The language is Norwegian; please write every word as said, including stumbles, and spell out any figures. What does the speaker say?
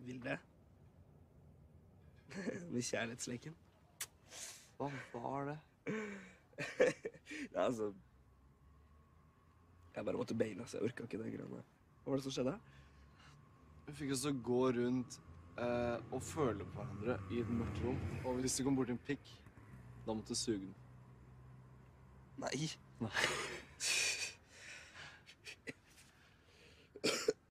Vilde. Med kjærlighetsleken. Hva var det? Ja, altså... Jeg bare måtte beina, så jeg orket ikke det greiene. Hva var det som skjedde? Vi fikk oss å gå rundt eh, og føle på hverandre i et mørkt rom. Og hvis det kom bort en pikk, da måtte du suge den. Nei. Nei.